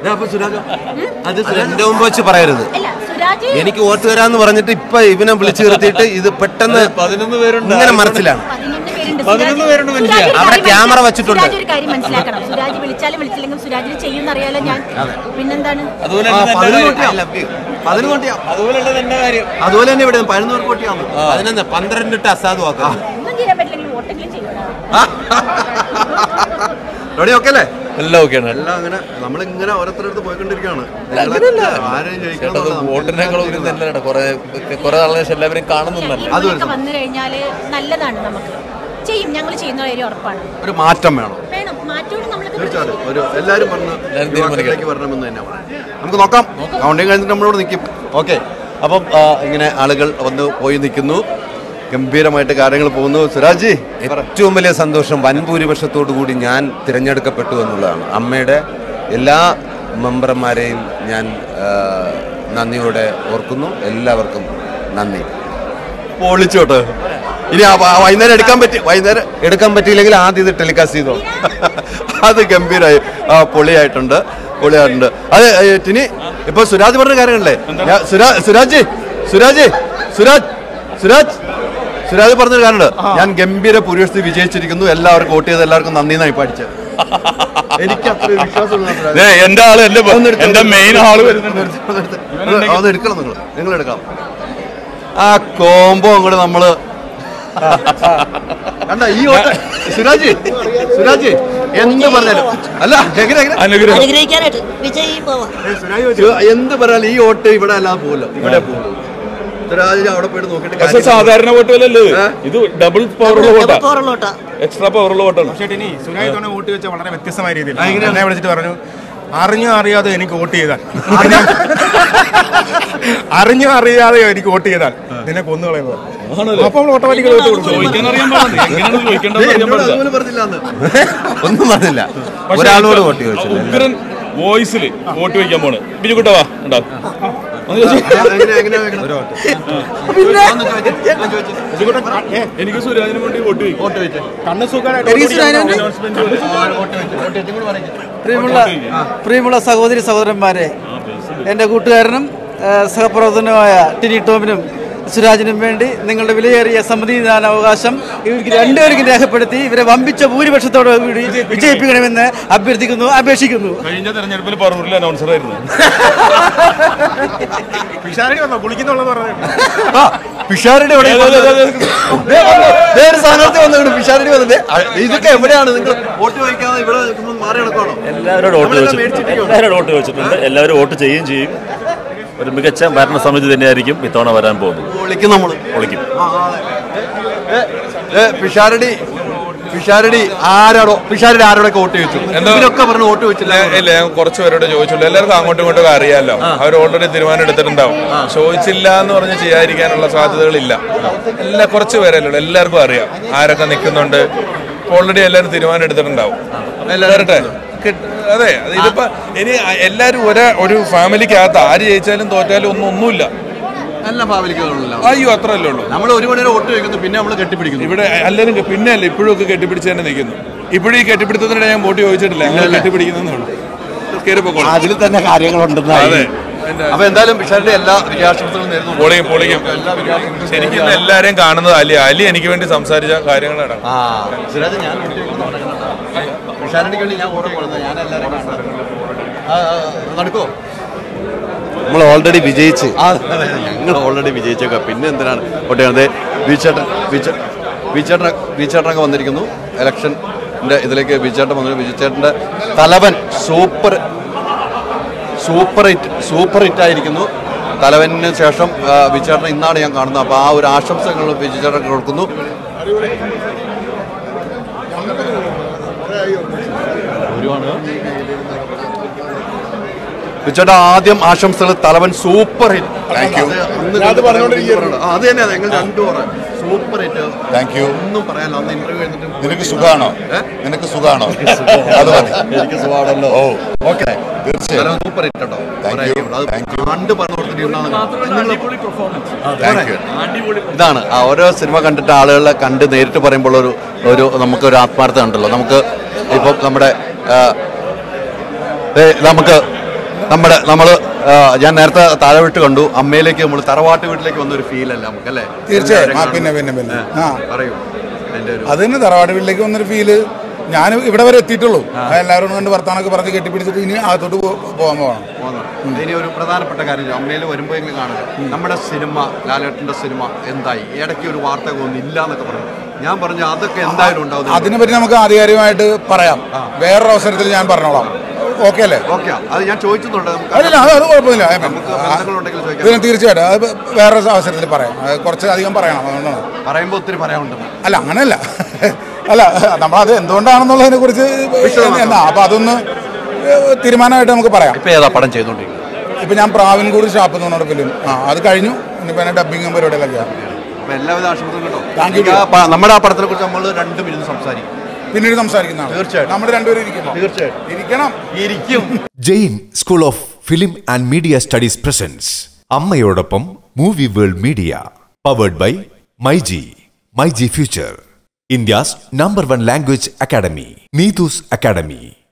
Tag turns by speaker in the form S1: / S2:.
S1: എന്റെ മുമ്പ് വെച്ച് പറയരുത്. എനിക്ക് വോട്ട് തരാന്ന് പറഞ്ഞിട്ട് ഇപ്പൊ ഇവനെ വിളിച്ചു നിർത്തിയിട്ട് ഇത് പെട്ടെന്ന് 11 പേരുണ്ട് ഇങ്ങനെ മനസ്സിലാണ്. 11 പേരുണ്ട്. അവിടെ ക്യാമറ വെച്ചിട്ടുണ്ട്.
S2: ഒരു കാര്യം മനസ്സിലാക്കണം, സുരാജ് വിളിച്ചാലും വിളിച്ചില്ലെങ്കിലും സുരാജിന് ചെയ്യുന്ന അറിയാലോ ഞാൻ. പിന്നെന്താണ്
S1: അതുപോലെ തന്നെ ഇവിടെ 11 കോട്ടിയാവും. 12 ഇട്ട് അസാധുവാക്കാം.
S2: ഒന്നും ചെയ്യാൻ പറ്റില്ലെങ്കിൽ വോട്ടെങ്കിലും ചെയ്യണം.
S1: റെഡി ഓക്കെ അല്ലേ?
S3: എല്ലാം ഓക്കെയാണ്.
S1: എല്ലാം അങ്ങനെ നമ്മളിങ്ങനെ ഓരോരുത്തരടുത്ത് പോയിക്കൊണ്ടിരിക്കുകയാണ്.
S3: കുറെ ആളുകൾ എല്ലാവരും കാണുന്നുണ്ടല്ലോ.
S2: അതൊക്കെ വന്നു കഴിഞ്ഞാല് നല്ലതാണ്. നമുക്ക് ചെയ്യും, ഞങ്ങൾ ചെയ്യുന്ന കാര്യം ഉറപ്പാണ്.
S1: ഒരു മാറ്റം വേണം.
S2: മാറ്റോട് നമ്മൾ
S1: എല്ലാവരും വരണമെന്ന് തന്നെ നമുക്ക് നോക്കാം. കൗണ്ടിങ് കഴിഞ്ഞിട്ട് നമ്മളോട് നിൽക്കും. ഓക്കെ, അപ്പം ഇങ്ങനെ ആളുകൾ വന്ന് പോയി നിൽക്കുന്നു. ഗംഭീരമായിട്ട് കാര്യങ്ങൾ പോകുന്നു. സുരാജ്, ഏറ്റവും വലിയ സന്തോഷം വൻഭൂരിപക്ഷത്തോടു കൂടി ഞാൻ തിരഞ്ഞെടുക്കപ്പെട്ടു എന്നുള്ളതാണ്. അമ്മയുടെ എല്ലാ മെമ്പർമാരെയും ഞാൻ നന്ദിയോടെ ഓർക്കുന്നു. എല്ലാവർക്കും നന്ദി. പൊളിച്ചോട്ടെ. ഇനി വൈകുന്നേരം എടുക്കാൻ പറ്റിയില്ലെങ്കിൽ ആദ്യം ഇത് ടെലികാസ്റ്റ് ചെയ്തോ. അത് ഗംഭീരമായി പൊളിയായിട്ടുണ്ട്. അത് ഇനി ഇപ്പൊ സുരാജ് പറഞ്ഞ കാര്യങ്ങളല്ലേ? സുരാജ് പറഞ്ഞൊരു കാര്യമുണ്ട്. ഞാൻ ഗംഭീര ഭൂരിപക്ഷത്തിൽ വിജയിച്ചിരിക്കുന്നു, എല്ലാവർക്കും വോട്ട് ചെയ്ത് എല്ലാവർക്കും നന്ദി എന്നായി പഠിച്ചത്. എനിക്ക് അത്ര വിശ്വാസമുള്ള
S3: എന്റെ ആള് എന്റെ മെയിൻ ആള്
S1: അത് എടുക്കണം. നിങ്ങൾ എടുക്കാം. ആ കോംബോ അങ്ങോട്ട് നമ്മള് കണ്ട. ഈ വോട്ട് സുരാജ് എന്ത് പറഞ്ഞാലും അല്ല എന്ത് പറഞ്ഞാലും ഈ വോട്ട് ഇവിടെ അല്ലാതെ പോകില്ല. ഇവിടെ പോകുള്ളൂ. അവിടെ പോയിട്ട് നോക്കിയിട്ട്
S3: സാധാരണ വോട്ടുകളല്ലേ ഇത്? ഡബിൾ പവറുള്ള വോട്ടാ, എക്സ്ട്രാ പവറുള്ള വോട്ടാണ്.
S4: പക്ഷേ ഇനി സുരാജ് വോട്ട് വെച്ച വളരെ വ്യത്യസ്തമായ രീതിയിൽ എന്നെ വിളിച്ചിട്ട് പറഞ്ഞു, അറിഞ്ഞോ അറിയാതെ എനിക്ക് വോട്ട് ചെയ്താൽ എനിക്ക് വോട്ട് ചെയ്താൽ നിന്നെ കൊന്നുകളയുന്നത്. അപ്പൊ ഓട്ടോമാറ്റിക്കലി
S1: ഒന്നും പറഞ്ഞില്ല. ഒരാളോട് വോട്ട് ചോദിച്ചു.
S3: ഉഗ്രൻ വോയിസിൽ വോട്ട് വയ്ക്കാൻ പോണ്. ബിജു കുട്ടവാ ഉണ്ടാവും. എനിക്ക് സുരാജിന് വേണ്ടി വോട്ട്
S5: പ്രിയമുള്ള സഹോദരി സഹോദരന്മാരെ, എൻ്റെ കൂട്ടുകാരനും സഹപ്രവർത്തനമായ ടിനി ടോമിനും സുരാജിനും വേണ്ടി നിങ്ങളുടെ വിലയേറിയ സമ്മതിദാനാവകാശം ഇവർക്ക് രണ്ടുപേർക്കും രേഖപ്പെടുത്തി ഇവരെ വമ്പിച്ച ഭൂരിപക്ഷത്തോടെ കൂടി വിജയിപ്പിക്കണമെന്ന് അഭ്യർത്ഥിക്കുന്നു, അപേക്ഷിക്കുന്നു.
S3: കഴിഞ്ഞ തെരഞ്ഞെടുപ്പിൽ പറവൂരിൽ അനൗൺസർ ആയിരുന്നു.
S1: ഇതൊക്കെ എവിടെയാണ് നിങ്ങൾ വോട്ട് ചോദിക്കാതെ ഇവിടെ മാറി നടക്കണോ?
S6: എല്ലാവരും വോട്ട് ചോദിച്ചിട്ടുണ്ട്. എല്ലാവരും വോട്ട് ചെയ്യുകയും ചെയ്യും. ഒരു മികച്ച ഭരണസമിതി തന്നെയായിരിക്കും ഇത്തവണ വരാൻ പോകുന്നത്. പൊളിക്കും.
S1: ആരോടൊക്കെ വോട്ട് ചോദിച്ചു? എന്തൊക്കെ പറഞ്ഞു വോട്ട് ചോദിച്ചില്ല?
S3: ഇല്ല, ഞാൻ കുറച്ച് പേരോട് ചോദിച്ചുള്ളൂ. എല്ലാവർക്കും അങ്ങോട്ടും ഇങ്ങോട്ടും അറിയാമല്ലോ. അവർ ഓൾറെഡി തീരുമാനം എടുത്തിട്ടുണ്ടാവും. ചോദിച്ചില്ല എന്ന് പറഞ്ഞ് ചെയ്യാതിരിക്കാനുള്ള സാധ്യതകളില്ല. കുറച്ച് പേരല്ലേ ഉള്ളൂ. എല്ലാവർക്കും അറിയാം ആരൊക്കെ നിൽക്കുന്നുണ്ട്. ഓൾറെഡി എല്ലാവരും തീരുമാനം എടുത്തിട്ടുണ്ടാവും. വരട്ടെ. അതെ, ഇതിപ്പോ ഇനി എല്ലാരും ഒരു ഫാമിലിക്കകത്ത് ആര് ജയിച്ചാലും തോറ്റാലും ഒന്നുമില്ല. അയ്യോ, അത്രല്ലേ ഉള്ളൂ.
S1: നമ്മൾ ഒരു മണി വോട്ട് ചോദിക്കുന്നു, പിന്നെ നമ്മൾ കെട്ടിപ്പിടിക്കുന്നു.
S3: ഇവിടെ എല്ലാവരും പിന്നെ അല്ല ഇപ്പോഴും ഒക്കെ കെട്ടിപ്പിടിച്ച് തന്നെ നിൽക്കുന്നു. ഇപ്പോഴും ഈ കെട്ടിപ്പിടുത്തതിനിടെ ഞാൻ വോട്ട് ചോദിച്ചിട്ടില്ല. അങ്ങനെ കെട്ടിപ്പിടിക്കുന്നുള്ളൂ.
S1: അതിൽ തന്നെ കാര്യങ്ങളുണ്ടെന്ന്. അതെ. അപ്പൊ എന്തായാലും പിഷാരിന്റെ എല്ലാ വിജയാശംസകളും നേരുന്നു.
S3: പൊളിക്കും. ശരിക്കും എല്ലാരെയും കാണുന്നത് അലി എനിക്ക് വേണ്ടി സംസാരിച്ച കാര്യങ്ങളാണ്.
S1: നടക്കോ? നമ്മൾ ഓൾറെഡി വിജയിച്ച്, ഞങ്ങൾ ഓൾറെഡി വിജയിച്ചേക്കാം. പിന്നെ എന്തിനാണ് ഒട്ടേ? ബീച്ചേട്ടനൊക്കെ വന്നിരിക്കുന്നു. ഇലക്ഷൻ്റെ ഇതിലേക്ക് ബീച്ചേട്ടൻ വന്നു. ബീച്ചേട്ടൻ്റെ തലവൻ സൂപ്പർ ഹിറ്റായിരിക്കുന്നു. തലവന് ശേഷം ബീച്ചേട്ടൻ ഇന്നാണ് ഞാൻ കാണുന്നത്. അപ്പോൾ ആ ഒരു ആശംസകൾ ബീച്ചേട്ടൻ കൊടുക്കുന്നു. ബിച്ചേട്ടാ, ആദ്യം ആശംസകൾ. തലവൻ സൂപ്പർ ഹിറ്റ്. അത് തന്നെ ഞങ്ങൾ രണ്ടും സൂപ്പർ ഹിറ്റ്.
S3: Thank you.
S1: ഒന്നും പറയാനോ? അന്ന് ഇന്റർവ്യൂ കഴിഞ്ഞിട്ട്
S3: നിനക്ക് സുഖാണോ? എനിക്ക് സുഖമാണല്ലോ. ഓ, ഓക്കെ, തീർച്ചയായും സൂപ്പർ ഹിറ്റ് കേട്ടോ. കണ്ട് പറഞ്ഞു കൊടുത്തിട്ടുണ്ടാണ്. ഇതാണ് ഓരോ സിനിമ കണ്ടിട്ട് ആളുകളെ കണ്ട് നേരിട്ട് പറയുമ്പോൾ ഒരു നമുക്കൊരു ആത്മാർത്ഥത ഉണ്ടല്ലോ. നമുക്ക് ഇപ്പം നമുക്ക്
S1: നമ്മൾ ഞാൻ നേരത്തെ താഴെ വീട്ട് കണ്ടു, അമ്മയിലേക്ക് നമ്മൾ തറവാട്ട് വീട്ടിലേക്ക് വന്നൊരു ഫീൽ അല്ല നമുക്ക് അല്ലേ?
S7: തീർച്ചയായും. പിന്നെ
S1: പറയൂ.
S7: അത് തന്നെ തറവാട് വീട്ടിലേക്ക് വന്നൊരു ഫീല്. ഞാൻ ഇവിടെ വരെ എത്തിയിട്ടുള്ളൂ. എല്ലാവരും കണ്ട് വർത്താനൊക്കെ പറഞ്ഞ് കെട്ടിപ്പിടിച്ചിട്ട് ഇനി അകത്തോട്ട് പോകാൻ പോകണം.
S1: ഇനി ഒരു പ്രധാനപ്പെട്ട കാര്യം അമ്മയിൽ വരുമ്പോഴെങ്കിലും കാണുക, നമ്മുടെ സിനിമ, ലാലേട്ടൻ്റെ സിനിമ എന്തായി? ഇടയ്ക്ക് ഒരു വാർത്ത ഒന്നില്ല എന്നൊക്കെ പറഞ്ഞു. ഞാൻ പറഞ്ഞു അതൊക്കെ എന്തായാലും ഉണ്ടാവും.
S7: അതിനെപ്പറ്റി നമുക്ക് ആധികാരികമായിട്ട് പറയാം. വേറൊരു അവസരത്തിൽ ഞാൻ പറഞ്ഞോളാം. ഓക്കെ അല്ലേ?
S1: ഓക്കെ, അത് ഞാൻ ചോദിച്ചിട്ടുണ്ട്.
S7: അതില്ല, അത് കുഴപ്പമില്ല. തീർച്ചയായിട്ടും അത് വേറൊരു അവസരത്തിൽ പറയാം. കുറച്ച് അധികം പറയണം. അതുകൊണ്ടാണ്
S1: പറയുമ്പോൾ ഒത്തിരി പറയാനുണ്ട്.
S7: അല്ല, അങ്ങനെയല്ല. അല്ല, നമ്മളത് എന്തുകൊണ്ടാണെന്നുള്ളതിനെ കുറിച്ച് അപ്പൊ അതൊന്ന് തീരുമാനമായിട്ട് നമുക്ക് പറയാം.
S1: ഇപ്പൊ ഏതാ പടം ചെയ്തോണ്ടിരിക്കുന്നത്?
S7: ഇപ്പൊ ഞാൻ പ്രാവൻകൂർ ഷാപ്പ് എന്ന് പറഞ്ഞ ഫിലിം, അത് കഴിഞ്ഞു. ഇനിയിപ്പോ ഡബിങ്ങും പരിപാടികളൊക്കെയാണ്.
S1: എല്ലാവിധ ആശംസകളും കേട്ടോ. നമ്മുടെ ആ പടത്തിനെ കുറിച്ച് നമ്മൾ 2 മിനിറ്റ് സംസാരിക്കും.
S7: പിന്നീട് സംസാരിക്കുന്നതാണ്.
S1: തീർച്ചയായും.
S7: നമ്മൾ രണ്ടുപേരും ഇരിക്കണം.
S8: Jain school of film and media studies presents അമ്മയോടൊപ്പം movie world media, powered by myG future, India's #1 language academy, Neetu's Academy.